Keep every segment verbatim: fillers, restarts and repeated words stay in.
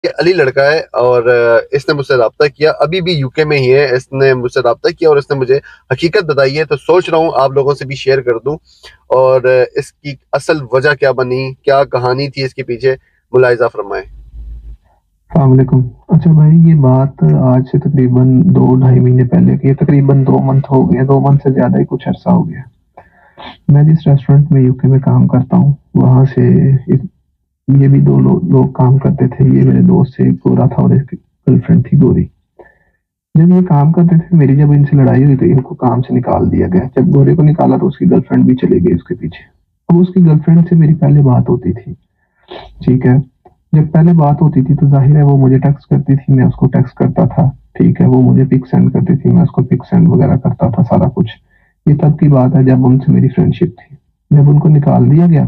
یہ علی لڑکا ہے اور اس نے مجھ سے رابطہ کیا، ابھی بھی یو کے میں ہی ہے، اس نے مجھ سے رابطہ کیا اور اس نے مجھے حقیقت بتائی ہے، تو سوچ رہا ہوں آپ لوگوں سے بھی شیئر کر دوں اور اس کی اصل وجہ کیا بنی، کیا کہانی تھی اس کے پیچھے، ملاحظہ فرمائیں۔ السلام علیکم۔ اچھا بھائی، یہ بات آج سے تقریباً دو ڈھائی مہینے پہلے کی ہے، تقریباً دو منتھ ہو گیا، دو منتھ سے زیادہ ہی کچھ عرصہ ہو گیا۔ میں جس ریسٹورینٹ میں یو کے میں کام کرتا ہوں وہاں سے یہ بھی دو لوگ کام کرتے تھے، یہ میرے دوست سے، ایک گورا تھا اور ایک گرل فرینڈ تھی گوری۔ جب یہ کام کرتے تھے میری جب ان سے لڑائی ہوئی تو ان کو کام سے نکال دیا گیا۔ جب گورے کو نکالا تو اس کی گرل فرینڈ بھی چلی گئی اس کے پیچھے۔ اب اس کی گرل فرینڈ سے میری پہلے بات ہوتی تھی، ٹھیک ہے، جب پہلے بات ہوتی تھی تو ظاہر ہے وہ مجھے ٹیکسٹ کرتی تھی، میں اس کو ٹیکسٹ کرتا تھا، ٹھیک ہے، وہ مجھے پک سینڈ کرتی تھی، میں اس کو پک سینڈ وغیرہ کرتا تھا، سارا کچھ۔ یہ تب کی بات ہے جب ان سے میری فرینڈ شپ تھی۔ جب ان کو نکال دیا گیا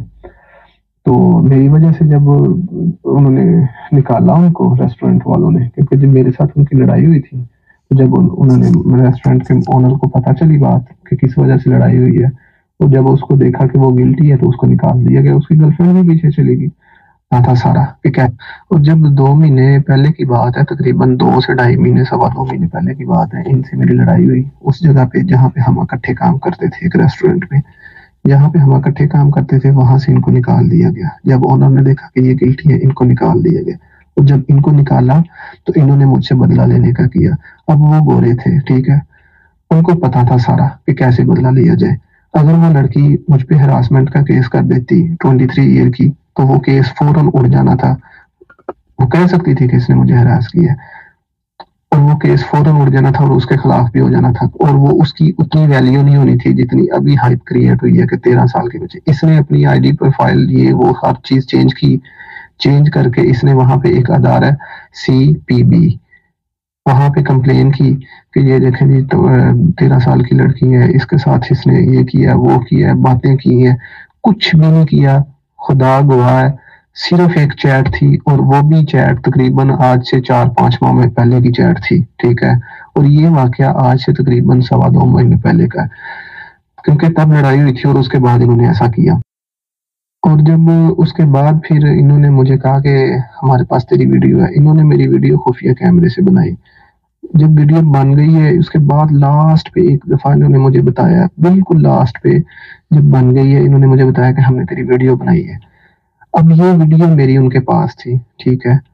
تو میری وجہ سے جب انہوں نے نکالا ان کو ریسٹورینٹ والوں نے، کیونکہ جب میرے ساتھ ان کی لڑائی ہوئی تھی تو جب انہوں نے ریسٹورینٹ کے اونر کو پتہ چلی بات کہ کس وجہ سے لڑائی ہوئی ہے، تو جب اس کو دیکھا کہ وہ گلٹی ہے تو اس کو نکال دیا گیا، اس کی گرل فرینڈ بھی پیچھے چلی گئی تھا سارا، ٹھیک ہے۔ اور جب دو مہینے پہلے کی بات ہے، تقریباً دو سے ڈھائی مہینے سوا دو مہینے پہلے کی بات ہے، ان سے میری لڑائی ہوئی اس جگہ پہ جہاں پہ ہم اکٹھے کام کرتے تھے، ایک ریسٹورینٹ میں جہاں پہ ہم اکٹھے کام کرتے تھے، وہاں سے ان کو نکال دیا گیا۔ جب اونر نے دیکھا کہ یہ گلٹی ہے، ان کو نکال دیا گیا، اور جب ان کو نکالا تو انہوں نے مجھ سے بدلہ لینے کا کیا۔ اب وہ گورے تھے، ٹھیک ہے، ان کو پتا تھا سارا کہ کیسے بدلہ لیا جائے۔ اگر وہ لڑکی مجھ پہ ہراسمنٹ کا کیس کر دیتی ٹوئنٹی تھری ایئر کی تو وہ کیس فوراً اڑ جانا تھا، وہ کہہ سکتی تھی کہ اس نے مجھے ہراس کیا، اور وہ کیس فوراً اڑ جانا تھا اور اس کے خلاف بھی ہو جانا تھا، اور وہ اس کی اتنی ویلیو نہیں ہونی تھی جتنی ابھی ہائپ کریٹ ہوئی ہے کہ تیرہ سال کے بچے۔ اس نے اپنی آئی ڈی پروفائل یہ وہ ہر چیز چینج کی، چینج کر کے اس نے وہاں پہ ایک ادارہ سی پی بی وہاں پہ کمپلین کی کہ یہ دیکھیں جی تیرہ سال کی لڑکی ہے، اس کے ساتھ اس نے یہ کیا وہ کیا، باتیں کی ہیں، کچھ بھی نہیں کیا، خدا گواہ ہے، صرف ایک چیٹ تھی، اور وہ بھی چیٹ تقریباً آج سے چار پانچ ماہ میں پہلے کی چیٹ تھی، ٹھیک ہے، اور یہ واقعہ آج سے تقریباً سوا دو مہینے پہلے کا ہے، کیونکہ تب لڑائی ہوئی تھی اور اس کے بعد انہوں نے ایسا کیا۔ اور جب اس کے بعد پھر انہوں نے مجھے کہا کہ ہمارے پاس تیری ویڈیو ہے، انہوں نے میری ویڈیو خفیہ کیمرے سے بنائی۔ جب ویڈیو بن گئی ہے اس کے بعد لاسٹ پہ ایک دفعہ انہوں نے مجھے بتایا، بالکل لاسٹ پہ جب بن گئی ہے انہوں نے مجھے بتایا کہ ہم نے تیری ویڈیو بنائی ہے۔ اب یہ ویڈیو میری ان کے پاس تھی، ٹھیک ہے،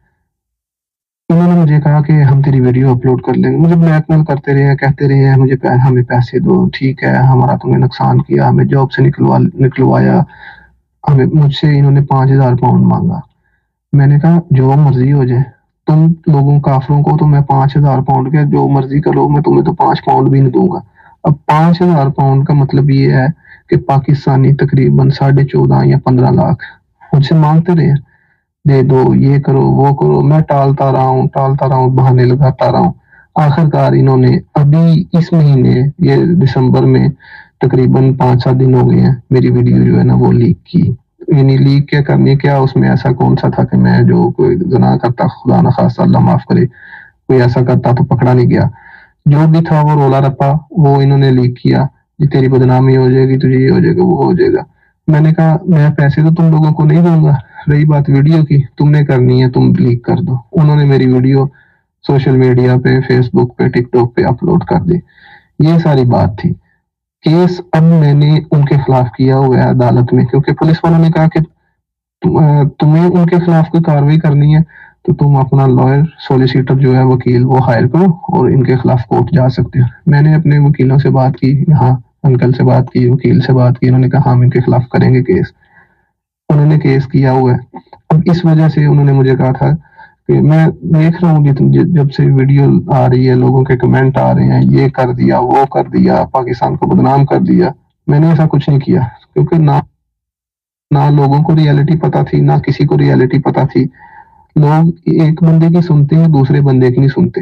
انہوں نے مجھے کہا کہ ہم تیری ویڈیو اپلوڈ کر لیں گے، مجھے بلیک میل کرتے رہے ہیں، کہتے رہے ہیں مجھے ہمیں پیسے دو، ٹھیک ہے، ہمارا تم نے نقصان کیا، ہمیں جاب سے نکلوا نکلوایا، ہمیں مجھ سے انہوں نے پانچ ہزار پاؤنڈ مانگا۔ میں نے کہا جو مرضی ہو جائے، تم لوگوں کافروں کو تو میں پانچ ہزار پاؤنڈ کے جو مرضی کرو، میں تمہیں تو پانچ پاؤنڈ بھی نہیں دوں گا۔ اب پانچ ہزار پاؤنڈ کا مطلب یہ ہے کہ پاکستانی تقریباً ساڑھے چودہ یا پندرہ لاکھ مجھ سے مانگتے رہے، دے دو، یہ کرو وہ کرو، میں ٹالتا رہا ہوں ٹالتا رہا ہوں بہانے لگاتا رہا ہوں۔ آخر کار انہوں نے ابھی اس مہینے یہ دسمبر میں تقریباً پانچ سات دن ہو گئے ہیں میری ویڈیو جو ہے نا وہ لیک کی۔ یعنی لیک کیا کرنی کیا، اس میں ایسا کون سا تھا کہ میں جو کوئی گناہ کرتا، خدا نخواستہ اللہ معاف کرے، کوئی ایسا کرتا تو پکڑا نہیں گیا، جو بھی تھا وہ رولا رپا وہ انہوں نے لیک کیا، جی تیری بدنامی ہو جائے گی، تجھے یہ ہو جائے گا وہ ہو جائے گا۔ میں نے کہا میں پیسے تو تم لوگوں کو نہیں دوں گا، رہی بات ویڈیو کی، تم نے کرنی ہے تم لیک کر دو۔ انہوں نے میری ویڈیو سوشل میڈیا پہ، فیس بک پہ، ٹک ٹاک پہ اپلوڈ کر دی۔ یہ ساری بات تھی۔ کیس اب میں نے ان کے خلاف کیا ہوا ہے عدالت میں، کیونکہ پولیس والوں نے کہا کہ تمہیں ان کے خلاف کوئی کارروائی کرنی ہے تو تم اپنا لائر سولیسیٹر جو ہے وکیل وہ ہائر کرو اور ان کے خلاف کورٹ جا سکتے ہو۔ میں نے اپنے وکیلوں سے بات کی، یہاں انکل سے بات کی، وکیل سے بات کی، انہوں نے کہا ہم ان کے خلاف کریں گے کیس۔ انہوں نے کیس کیا ہوا ہے۔ اب اس وجہ سے انہوں نے مجھے کہا تھا کہ میں دیکھ رہا ہوں جب سے ویڈیو آ رہی ہے لوگوں کے کمنٹ آ رہے ہیں، یہ کر دیا وہ کر دیا، پاکستان کو بدنام کر دیا۔ میں نے ایسا کچھ نہیں کیا، کیونکہ نہ نہ لوگوں کو ریالٹی پتا تھی، نہ کسی کو ریالٹی پتا تھی۔ لوگ ایک بندے کی سنتے ہیں، دوسرے بندے کی نہیں سنتے۔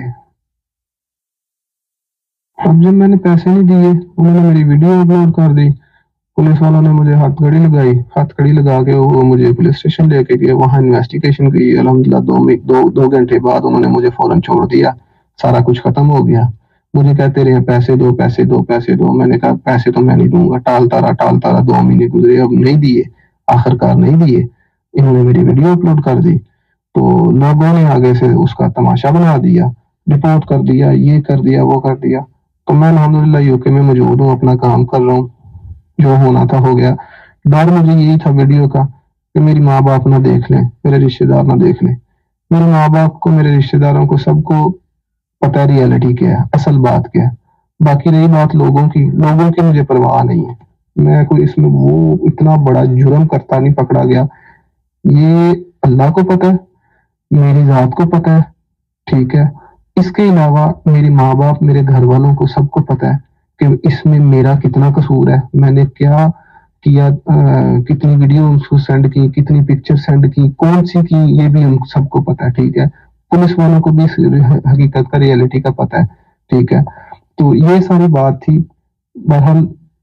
اب جب میں نے پیسے نہیں دیے انہوں نے میری ویڈیو اپلوڈ کر دی، پولیس والوں نے مجھے ہاتھ گھڑی لگائی، ہاتھ گھڑی لگا کے وہ مجھے پولیس اسٹیشن لے کے گئے، وہاں انویسٹیگیشن کی۔ الحمدللہ دو دو دو گھنٹے بعد انہوں نے مجھے فوراً چھوڑ دیا، سارا کچھ ختم ہو گیا۔ مجھے کہتے رہے پیسے دو پیسے دو پیسے دو، میں نے کہا پیسے تو میں نہیں دوں گا، ٹالتا رہا ٹالتا رہا، دو مہینے گزرے، اب نہیں دیے، آخر کار نہیں دیے، انہوں نے میری ویڈیو اپلوڈ کر دی۔ تو لوگوں نے آگے سے اس کا تماشا بنا دیا، رپورٹ کر دیا، یہ کر دیا، وہ کر دیا۔ تو میں الحمدللہ یو کے میں موجود ہوں، اپنا کام کر رہا ہوں، جو ہونا تھا ہو گیا۔ ڈر مجھے یہی تھا ویڈیو کا کہ میری ماں باپ نہ دیکھ لیں، میرے رشتے دار نہ دیکھ لیں۔ میرے ماں باپ کو، میرے رشتے داروں کو، سب کو پتہ ہے ریئلٹی کیا ہے، اصل بات کیا ہے۔ باقی رہی بات لوگوں کی، لوگوں کی مجھے پرواہ نہیں ہے۔ میں کوئی اس میں وہ اتنا بڑا جرم کرتا نہیں پکڑا گیا، یہ اللہ کو پتہ ہے، میری ذات کو پتہ ہے، ٹھیک ہے۔ اس کے علاوہ میرے ماں باپ، میرے گھر والوں کو سب کو پتہ ہے کہ اس میں میرا کتنا قصور ہے، میں نے کیا کیا، کتنی ویڈیو اس کو سینڈ کی، کتنی پکچر سینڈ کی، کون سی کی، یہ بھی ان سب کو پتہ ہے، ٹھیک ہے۔ پولیس والوں کو بھی حقیقت کا، ریئلٹی کا پتہ ہے، ٹھیک ہے۔ تو یہ ساری بات تھی۔ بہرحال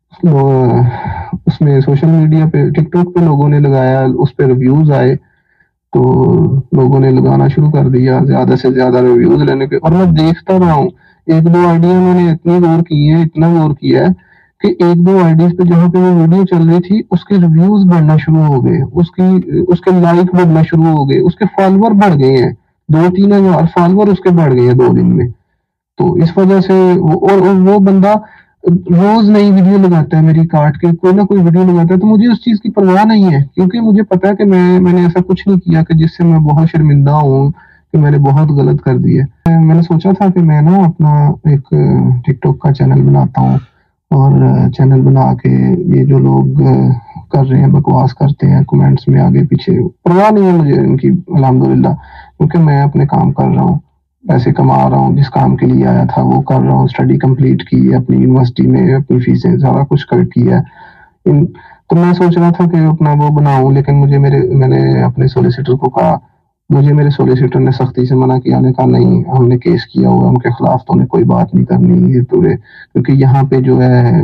اس میں سوشل میڈیا پہ، ٹک ٹاک پہ لوگوں نے لگایا، اس پہ ریویوز آئے، تو لوگوں نے لگانا شروع کر دیا، زیادہ سے زیادہ ریویوز لینے کے۔ اور میں دیکھتا رہا ہوں، ایک دو آئیڈیا میں نے اتنی غور کی ہے، اتنا غور کیا ہے کہ ایک دو آئیڈیز پہ جہاں پہ وہ ویڈیو چل رہی تھی، اس کے ریویوز بڑھنا شروع ہو گئے، اس کی اس کے لائک بڑھنا شروع ہو گئے، اس کے فالوور بڑھ گئے ہیں، دو تین ہزار فالوور اس کے بڑھ گئے ہیں دو دن میں۔ تو اس وجہ سے اور وہ بندہ روز نئی ویڈیو لگاتا ہے، میری کاٹ کے کوئی نہ کوئی ویڈیو لگاتا ہے، تو مجھے اس چیز کی پرواہ نہیں ہے، کیونکہ مجھے پتا ہے کہ میں میں نے ایسا کچھ نہیں کیا کہ جس سے میں بہت شرمندہ ہوں کہ میں نے بہت غلط کر دی ہے۔ میں نے سوچا تھا کہ میں نا اپنا ایک ٹک ٹاک کا چینل بناتا ہوں، اور چینل بنا کے یہ جو لوگ کر رہے ہیں، بکواس کرتے ہیں کمنٹس میں آگے پیچھے، پرواہ نہیں ہے مجھے ان کی الحمدللہ، کیونکہ میں اپنے کام کر رہا ہوں، پیسے کما رہا ہوں، جس کام کے لیے آیا تھا وہ کر رہا ہوں، اسٹڈی کمپلیٹ کی ہے اپنی یونیورسٹی میں، اپنی فیسیں سارا کچھ کر کیا ہے۔ تو میں سوچ رہا تھا کہ اپنا وہ بناؤں، لیکن مجھے میرے میں نے اپنے سولیسیٹر کو کہا، مجھے میرے سولیسیٹر نے سختی سے منع کیا، نے کہا نہیں، ہم نے کیس کیا ہوا ان کے خلاف، تو نے کوئی بات نہیں کرنی، یہ تو کیونکہ یہاں پہ جو ہے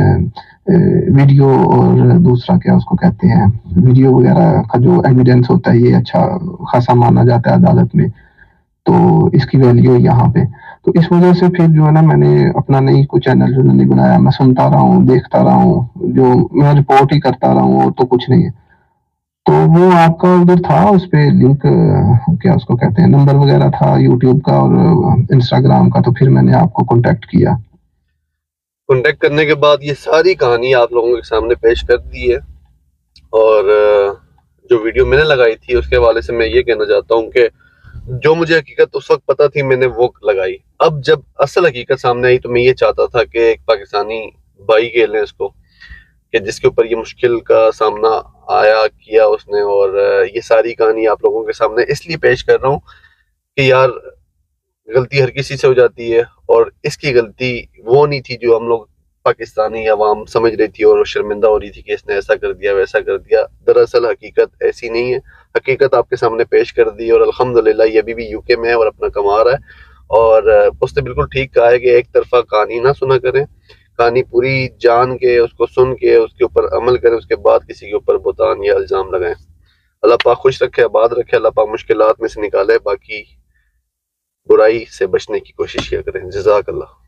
ویڈیو اور دوسرا کیا اس کو کہتے ہیں، ویڈیو وغیرہ کا جو ایویڈنس ہوتا ہے، یہ اچھا خاصا مانا جاتا ہے عدالت میں، تو اس کی ویلیو یہاں پہ۔ تو اس وجہ سے پھر جو ہے نا، میں نے اپنا نئی کوئی چینل جو نہیں بنایا، میں سنتا رہا ہوں، دیکھتا رہا ہوں، جو میں رپورٹ ہی کرتا رہا ہوں، اور تو کچھ نہیں ہے۔ تو وہ آپ کا ادھر تھا، اس پہ لنک کیا اس کو کہتے ہیں، نمبر وغیرہ تھا یوٹیوب کا اور انسٹاگرام کا، تو پھر میں نے آپ کو کانٹیکٹ کیا۔ کانٹیکٹ کرنے کے بعد یہ ساری کہانی آپ لوگوں کے سامنے پیش کر دی ہے، اور جو ویڈیو میں نے لگائی تھی اس کے حوالے سے میں یہ کہنا چاہتا ہوں کہ جو مجھے حقیقت اس وقت پتہ تھی میں نے وہ لگائی۔ اب جب اصل حقیقت سامنے آئی تو میں یہ چاہتا تھا کہ ایک پاکستانی بھائی کہہ لیں اس کو، کہ جس کے اوپر یہ مشکل کا سامنا آیا کیا اس نے، اور یہ ساری کہانی آپ لوگوں کے سامنے اس لیے پیش کر رہا ہوں کہ یار غلطی ہر کسی سے ہو جاتی ہے، اور اس کی غلطی وہ نہیں تھی جو ہم لوگ پاکستانی عوام سمجھ رہی تھی اور شرمندہ ہو رہی تھی کہ اس نے ایسا کر دیا ویسا کر دیا۔ دراصل حقیقت ایسی نہیں ہے، حقیقت آپ کے سامنے پیش کر دی، اور الحمدللہ یہ ابھی بھی یو کے میں ہے اور اپنا کما رہا ہے۔ اور اس نے بالکل ٹھیک کہا ہے کہ ایک طرفہ کہانی نہ سنا کریں، کہانی پوری جان کے، اس کو سن کے، اس کے اوپر عمل کریں، اس کے بعد کسی کے اوپر بہتان یا الزام لگائیں۔ اللہ پاک خوش رکھے، آباد رکھے، اللہ پاک مشکلات میں سے نکالے، باقی برائی سے بچنے کی کوشش کیا کریں۔ جزاک اللہ۔